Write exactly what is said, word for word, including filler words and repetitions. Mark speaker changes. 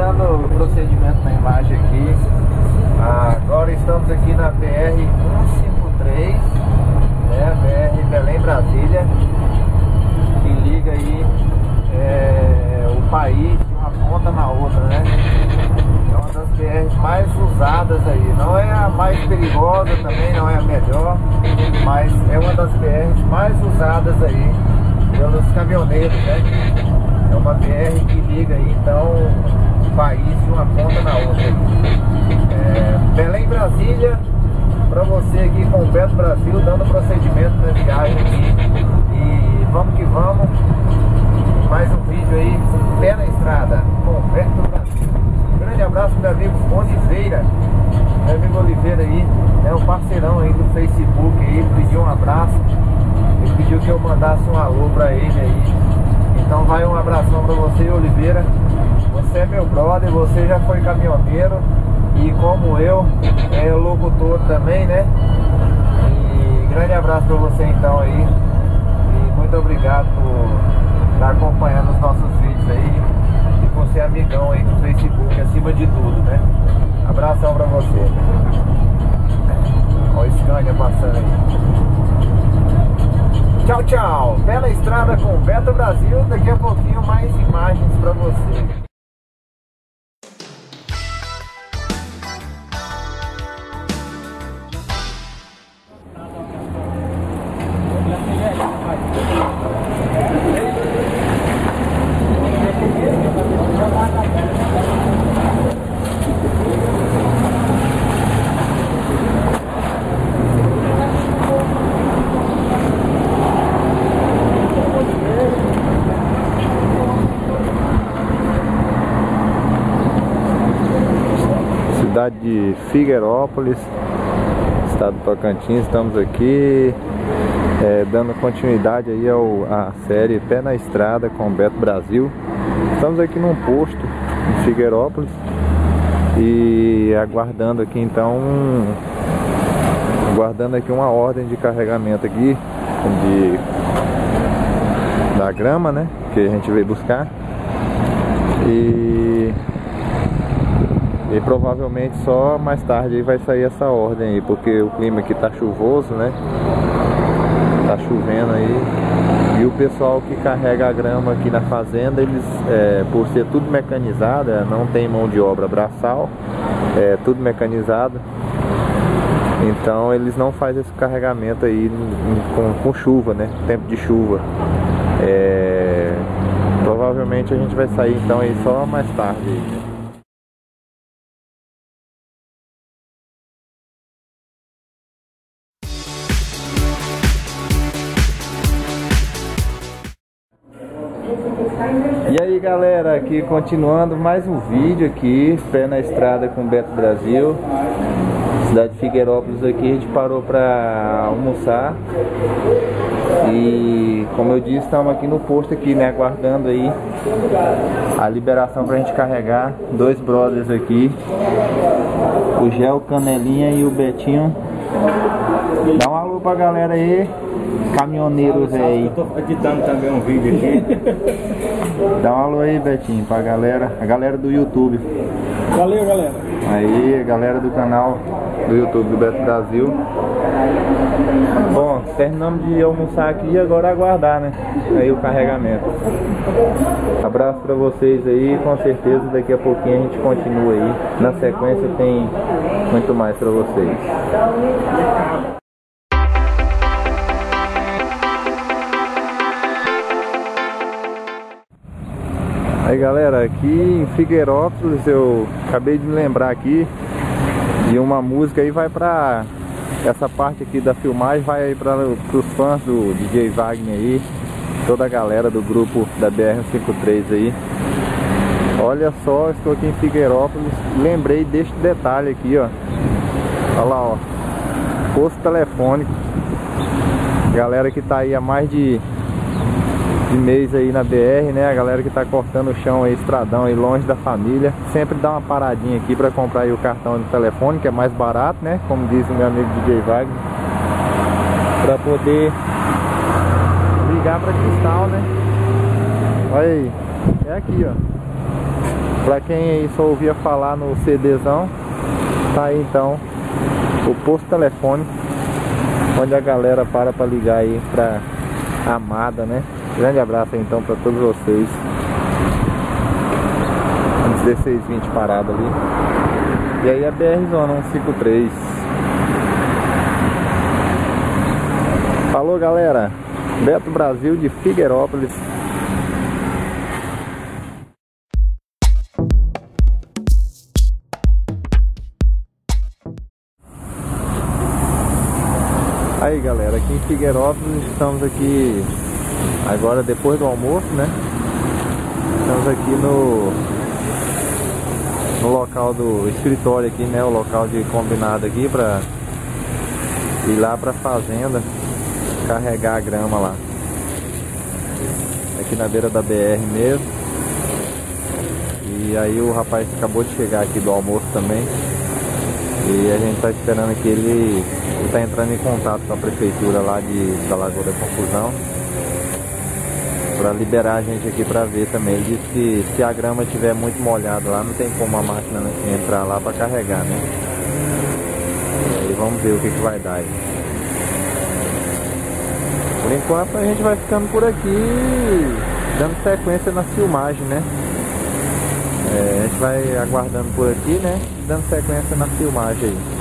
Speaker 1: dando procedimento na imagem aqui. Agora estamos aqui na B R cento e cinquenta e três, né? B R Belém Brasília, que liga aí é, o país de uma ponta na outra, né? É uma das B Rs mais usadas aí. Não é a mais perigosa também, não é a melhor, mas é uma das B Rs mais usadas aí pelos caminhoneiros, né? É uma B R que liga aí então o país de uma ponta na outra. É, Belém Brasília, para você aqui com o Beto Brasil, dando procedimento na viagem aqui. E vamos que vamos. Mais um vídeo aí, pé na estrada, com o Beto Brasil. Um grande abraço pro meu amigo Oliveira. Meu amigo Oliveira aí, é um parceirão aí do Facebook aí, pediu um abraço. Ele pediu que eu mandasse um alô pra ele aí. Então vai um abração pra você, Oliveira. Você é meu brother, você já foi caminhoneiro. E como eu, é locutor também, né? E grande abraço pra você então aí. E muito obrigado por estar acompanhando os nossos vídeos aí. E por ser amigão aí do Facebook, acima de tudo, né? Abração pra você. Olha o Scania passando aí. Tchau, tchau. Pé na estrada com o Beto Brasil. Daqui a pouquinho mais imagens pra você. Cidade de Figueirópolis, estado do Tocantins. Estamos aqui é, dando continuidade aí ao, à série Pé na Estrada com o Beto Brasil. Estamos aqui num posto em Figueirópolis e aguardando aqui então um, aguardando aqui uma ordem de carregamento aqui de, da grama, né, que a gente veio buscar. E E provavelmente só mais tarde aí vai sair essa ordem aí, porque o clima aqui tá chuvoso, né? Tá chovendo aí. E o pessoal que carrega a grama aqui na fazenda, eles, é, por ser tudo mecanizado, é, não tem mão de obra braçal, é tudo mecanizado. Então eles não fazem esse carregamento aí com, com chuva, né? Tempo de chuva. É, provavelmente a gente vai sair então aí só mais tarde aí, né? E aí galera, aqui continuando mais um vídeo aqui, pé na estrada com o Beto Brasil, cidade de Figueirópolis. Aqui a gente parou para almoçar e, como eu disse, estamos aqui no posto aqui, né, aguardando aí a liberação pra gente carregar. Dois brothers aqui, o Gel, Canelinha e o Betinho. Dá um alô pra galera aí, caminhoneiros aí.
Speaker 2: Eu tô editando também um vídeo aqui.
Speaker 1: Dá um alô aí, Betinho, pra galera, a galera do YouTube.
Speaker 2: Valeu, galera.
Speaker 1: Aí, a galera do canal do YouTube do Beto Brasil. Bom, terminamos de almoçar aqui e agora aguardar, né? Aí o carregamento. Abraço pra vocês aí, com certeza daqui a pouquinho a gente continua aí. Na sequência tem muito mais pra vocês. Aí galera, aqui em Figueirópolis eu acabei de me lembrar aqui de uma música aí, vai pra essa parte aqui da filmagem, vai aí para os fãs do D J Wagner aí, toda a galera do grupo da B R cento e cinquenta e três aí. Olha só, estou aqui em Figueirópolis, lembrei deste detalhe aqui, ó. Olha lá, ó, posto telefônico. Galera que tá aí há mais de de mês aí na B R, né? A galera que tá cortando o chão aí, estradão aí, longe da família, sempre dá uma paradinha aqui pra comprar aí o cartão de telefone, que é mais barato, né? Como diz o meu amigo D J Wagner, pra poder ligar pra Cristal, né? Olha aí, é aqui, ó. Pra quem aí só ouvia falar no CDzão, tá aí então o posto telefônico, onde a galera para pra ligar aí pra amada, né? Grande abraço aí, então pra todos vocês. dezesseis vinte parado ali. E aí a B R Zona cento e cinquenta e três. Falou, galera. Beto Brasil de Figueirópolis. Aí, galera, aqui em Figueirópolis estamos aqui agora depois do almoço, né? Estamos aqui no no local do escritório aqui, né? O local de combinado aqui para ir lá para fazenda carregar a grama lá. Aqui na beira da B R mesmo. E aí o rapaz acabou de chegar aqui do almoço também. E a gente tá esperando aqui ele, ele tá entrando em contato com a prefeitura lá de, da Lagoa da Confusão para liberar a gente aqui para ver também. Ele disse que se a grama estiver muito molhada lá, não tem como a máquina entrar lá para carregar, né? E vamos ver o que, que vai dar aí. Por enquanto a gente vai ficando por aqui, dando sequência na filmagem, né? É, a gente vai aguardando por aqui, né? Dando sequência na filmagem aí.